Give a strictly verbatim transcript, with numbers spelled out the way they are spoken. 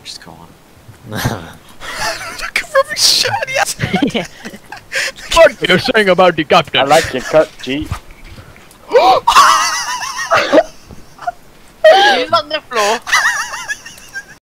Just go on. Look at Rubik's shot, yes! What are you saying about the captain? I like your cut, G. He's on the